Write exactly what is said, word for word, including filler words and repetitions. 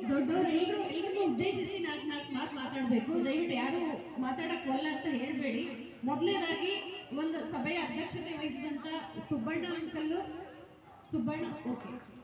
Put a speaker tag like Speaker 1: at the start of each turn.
Speaker 1: ದೊಡ್ಡವರು ಎಲ್ಲರೂ ಎಲ್ಲರಿಗೂ ಉದ್ದೇಶಿಸಿ ನಾಲ್ಕು ನಾಲ್ಕು ಮಾತು ಮಾತಾಡಬೇಕು. ದಯವಿಟ್ಟು ಯಾರು ಮಾತಾಡಕ್ಕೆ ಒಲ್ಲ ಅಂತ ಹೇಳಬೇಡಿ. ಮೊದಲನೇದಾಗಿ ಒಂದು ಸಭೆಯ ಅಧ್ಯಕ್ಷತೆ ವಹಿಸಿದಂತ ಸುಬ್ಬಣ್ಣ ಅಂಕಲ್ಲು ಸುಬ್ಬಣ್ಣ ಓಕೆ